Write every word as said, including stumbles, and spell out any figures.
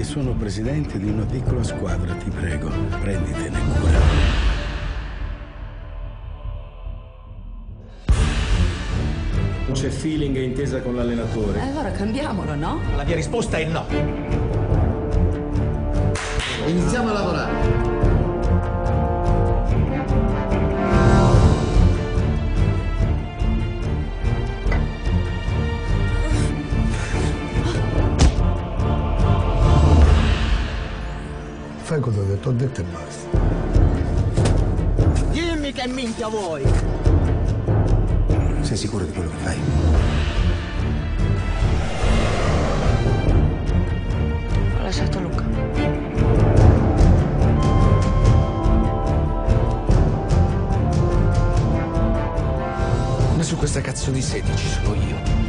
sono presidente di una piccola squadra, ti prego, prenditene cura. Non c'è feeling e intesa con l'allenatore. Allora cambiamolo, no? La mia risposta è no. Iniziamo a lavorare. Fai cosa ti ho detto e basta. Dimmi che minchia vuoi! Sei sicuro di quello che fai? Ho lasciato Luca. Ma su questa cazzo di sedici sono io.